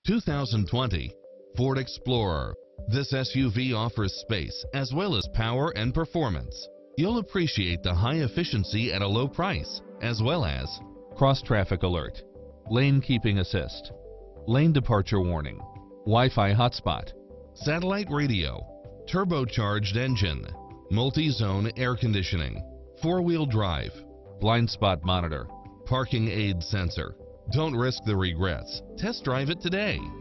2020 Ford Explorer. This SUV offers space as well as power and performance. You'll appreciate the high efficiency at a low price, as well as cross-traffic alert, lane keeping assist, lane departure warning, Wi-Fi hotspot, satellite radio, turbocharged engine, multi-zone air conditioning, four-wheel drive, blind spot monitor, parking aid sensor. Don't risk the regrets. Test drive it today.